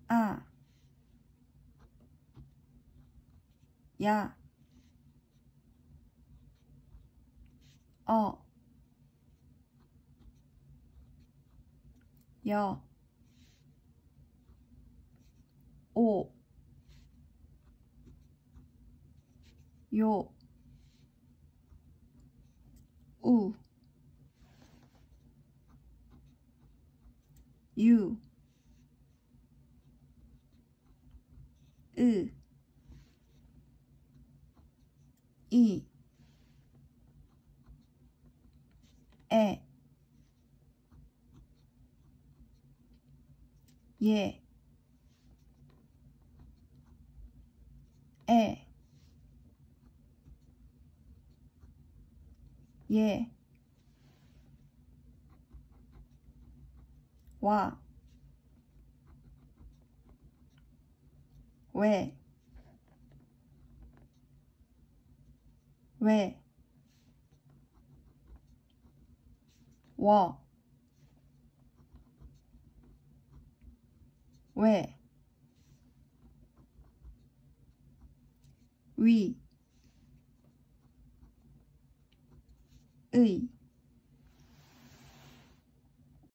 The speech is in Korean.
아, 야, 여, 오, 요, 우, 유, 으, 이, 에, 예, 에, 예, 와, 왜, 워, 왜, 위, 의,